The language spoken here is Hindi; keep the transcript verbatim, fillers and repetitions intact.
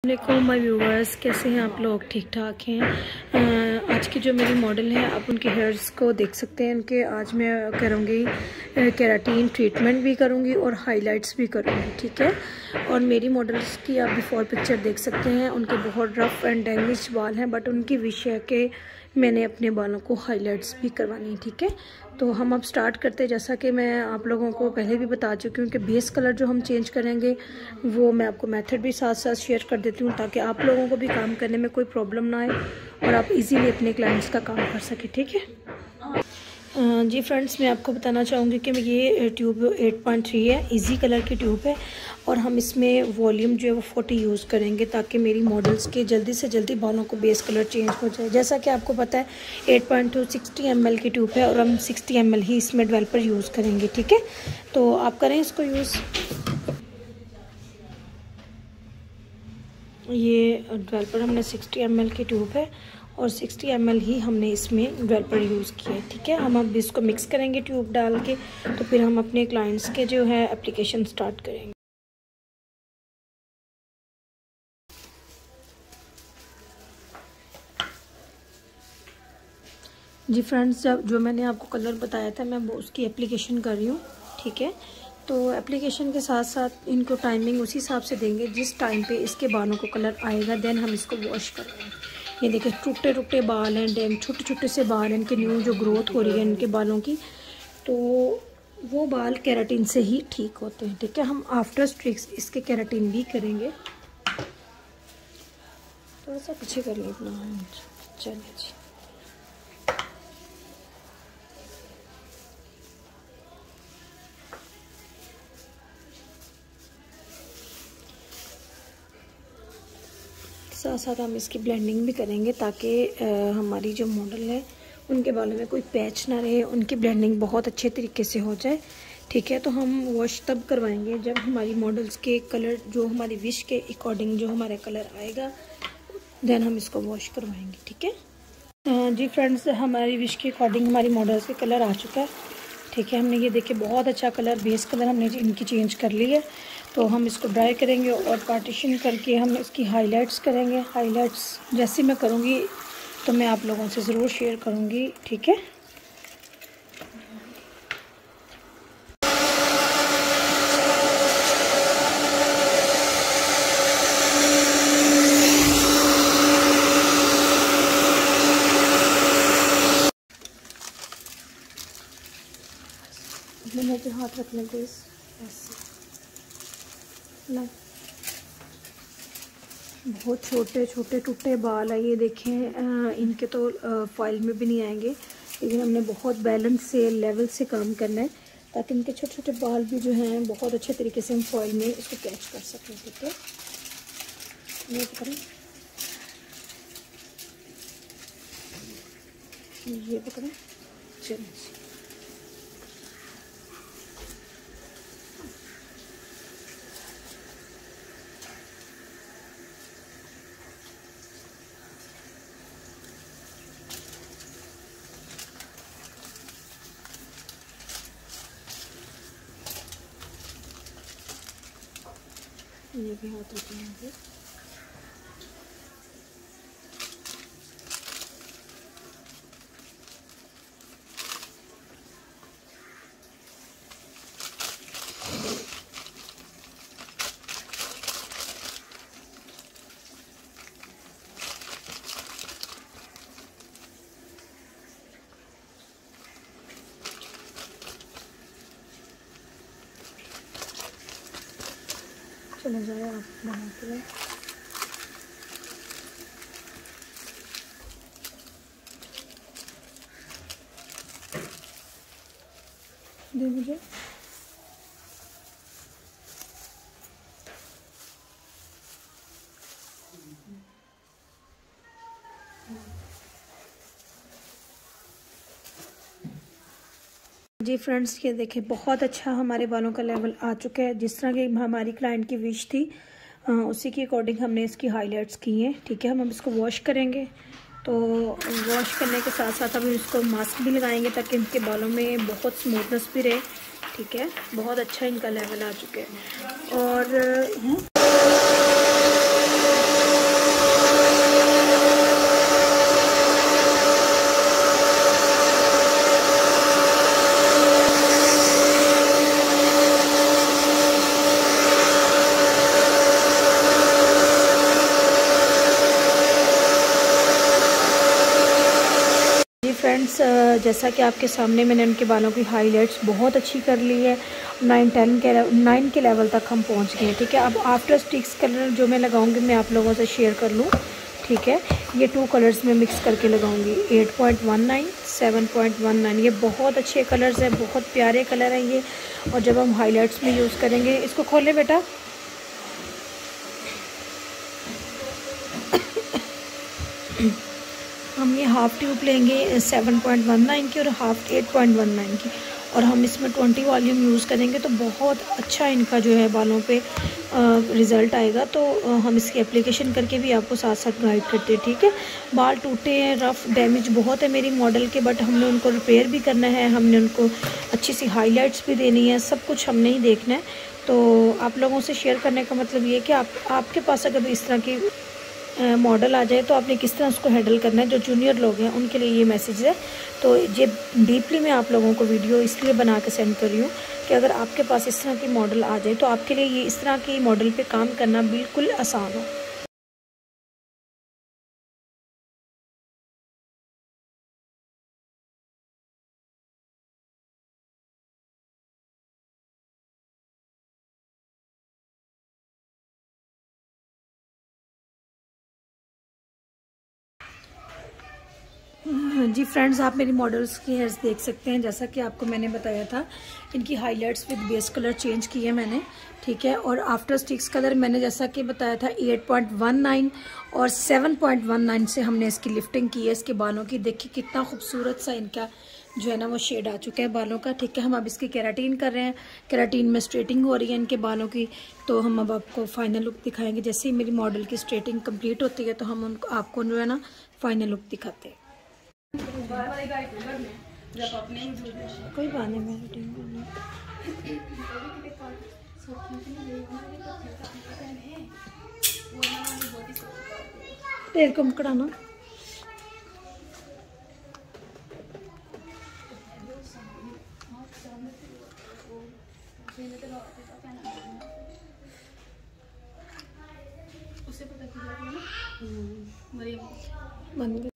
अस्सलामुअलैकुम माय व्यूवर्स, कैसे हैं आप लोग? ठीक ठाक हैं। आ, आज की जो मेरी मॉडल है आप उनके हेयर्स को देख सकते हैं। उनके आज मैं करूँगी केराटिन ट्रीटमेंट भी करूँगी और हाइलाइट्स भी करूँगी, ठीक है। और मेरी मॉडल्स की आप बिफोर पिक्चर देख सकते हैं। उनके बहुत रफ़ एंड डैमेज बाल हैं, बट उनकी विश है कि मैंने अपने बालों को हाइलाइट्स भी करवानी है, ठीक है। तो हम अब स्टार्ट करते हैं। जैसा कि मैं आप लोगों को पहले भी बता चुकी हूँ कि बेस कलर जो हम चेंज करेंगे वो मैं आपको मेथड भी साथ साथ शेयर कर देती हूँ, ताकि आप लोगों को भी काम करने में कोई प्रॉब्लम ना आए और आप इजीली अपने क्लाइंट्स का काम कर सकें, ठीक है। जी फ्रेंड्स, मैं आपको बताना चाहूँगी कि ये ट्यूब एट पॉइंट थ्री है, इजी कलर की ट्यूब है और हम इसमें वॉल्यूम जो है वो फोर्टी यूज़ करेंगे, ताकि मेरी मॉडल्स के जल्दी से जल्दी बालों को बेस कलर चेंज हो जाए। जैसा कि आपको पता है eight point two sixty M L की ट्यूब है और हम सिक्सटी एम एल ही इसमें डेवलपर यूज़ करेंगे, ठीक है। तो आप करें इसको यूज़। ये डेवलपर हमने सिक्सटी एम एल की ट्यूब है और सिक्सटी एम एल ही हमने इसमें डेवलपर यूज़ किया है, ठीक है। हम अब इसको मिक्स करेंगे ट्यूब डाल के, तो फिर हम अपने क्लाइंट्स के जो है एप्लीकेशन स्टार्ट करेंगे। जी फ्रेंड्स, जब जो मैंने आपको कलर बताया था मैं वो उसकी एप्लीकेशन कर रही हूँ, ठीक है। तो एप्लीकेशन के साथ साथ इनको टाइमिंग उसी हिसाब से देंगे जिस टाइम पे इसके बालों को कलर आएगा, देन हम इसको वॉश करेंगे। ये देखिए टूटे टूटे बाल हैं, डैम छोटे छोटे से बाल हैं, इनके न्यू जो ग्रोथ हो रही है इनके बालों की, तो वो बाल केराटिन से ही ठीक होते हैं, ठीक है। हम आफ्टर स्ट्रिक्स इसके केराटिन भी करेंगे। थोड़ा सा पीछे कर लें अपना, चलिए जी। साथ साथ हम इसकी ब्लेंडिंग भी करेंगे, ताकि हमारी जो मॉडल है उनके बालों में कोई पैच ना रहे, उनकी ब्लेंडिंग बहुत अच्छे तरीके से हो जाए, ठीक है। तो हम वॉश तब करवाएंगे जब हमारी मॉडल्स के कलर जो हमारी विश के अकॉर्डिंग जो हमारे कलर आएगा, देन हम इसको वॉश करवाएंगे, ठीक है। जी फ्रेंड्स, हमारी विश के अकॉर्डिंग हमारी मॉडल्स के कलर आ चुका है, ठीक है। हमने ये देखिए बहुत अच्छा कलर, बेस कलर हमने इनकी चेंज कर ली है। तो हम इसको ड्राई करेंगे और पार्टीशन करके हम इसकी हाइलाइट्स करेंगे। हाइलाइट्स जैसे मैं करूँगी तो मैं आप लोगों से ज़रूर शेयर करूँगी, ठीक है। मुँह पे हाथ रख लें प्लीज़, ऐसे ना। बहुत छोटे छोटे टूटे बाल है, ये देखें। इनके तो फॉइल में भी नहीं आएंगे, लेकिन हमने बहुत बैलेंस से लेवल से काम करना है, ताकि इनके छोटे छोटे बाल भी जो हैं बहुत अच्छे तरीके से हम फॉइल में इसको कैच कर सकें, ठीक है। ये पकड़ें, ये पकड़ें, चलिए। ये भी हाथ रखेंगे। चले जाए आप बना के दे मुझे। जी फ्रेंड्स, ये देखें बहुत अच्छा हमारे बालों का लेवल आ चुका है। जिस तरह की हमारी क्लाइंट की विश थी उसी के अकॉर्डिंग हमने इसकी हाइलाइट्स की हैं, ठीक है। हम अब इसको वॉश करेंगे, तो वॉश करने के साथ साथ हम इसको मास्क भी लगाएंगे, ताकि इनके बालों में बहुत स्मूथनेस भी रहे, ठीक है। बहुत अच्छा इनका लेवल आ चुका है। और फ्रेंड्स, जैसा कि आपके सामने मैंने उनके बालों की हाईलाइट्स बहुत अच्छी कर ली है। नाइन टेन के नाइन के लेवल तक हम पहुंच गए हैं। ठीक है, अब आफ्टर स्टिक्स कलर जो मैं लगाऊंगी मैं आप लोगों से शेयर कर लूँ। ठीक है, ये टू कलर्स में मिक्स करके लगाऊंगी, eight point one nine, seven point one nine. ये बहुत अच्छे कलर्स हैं, बहुत प्यारे कलर हैं ये। और जब हम हाईलाइट्स में यूज़ करेंगे, इसको खोले बेटा। हम ये हाफ़ ट्यूब लेंगे सेवन पॉइंट वन नाइन की और half eight point one nine की, और हम इसमें ट्वेंटी वॉल्यूम यूज़ करेंगे तो बहुत अच्छा इनका जो है बालों पे रिज़ल्ट आएगा। तो आ, हम इसकी एप्लीकेशन करके भी आपको साथ साथ गाइड करते हैं। ठीक है, बाल टूटे हैं, रफ़ डैमेज बहुत है मेरी मॉडल के, बट हमने उनको रिपेयर भी करना है, हमने उनको अच्छी सी हाईलाइट्स भी देनी है, सब कुछ हमने ही देखना है। तो आप लोगों से शेयर करने का मतलब ये है कि आप आपके पास अगर इस तरह की मॉडल आ जाए तो आपने किस तरह उसको हैंडल करना है। जो जूनियर लोग हैं उनके लिए ये मैसेज है। तो ये डीपली मैं आप लोगों को वीडियो इसलिए बना के सेंड कर रही हूँ कि अगर आपके पास इस तरह की मॉडल आ जाए तो आपके लिए ये इस तरह की मॉडल पे काम करना बिल्कुल आसान हो। जी फ्रेंड्स, आप मेरी मॉडल्स की हेयर्स देख सकते हैं। जैसा कि आपको मैंने बताया था, इनकी highlights with base colour change किए मैंने। ठीक है, और आफ्टर स्टिक्स कलर मैंने जैसा कि बताया था एट पॉइंट वन नाइन और सेवन पॉइंट वन नाइन से हमने इसकी लिफ्टिंग की है इसके बालों की। देखिए कितना खूबसूरत सा इनका जो है ना वो शेड आ चुका है बालों का। ठीक है, हम अब इसकी केराटिन कर रहे हैं, केराटिन में स्ट्रेटिंग हो रही है इनके बालों की। तो हम अब आपको फाइनल लुक दिखाएंगे। जैसे ही मेरी मॉडल की स्ट्रेटिंग कंप्लीट होती है तो हम उनको आपको जो है ना फाइनल लुक दिखाते हैं। कोई बात नहीं, मैं रूटीन करना। तेरे को मुकड़ाना बन गई।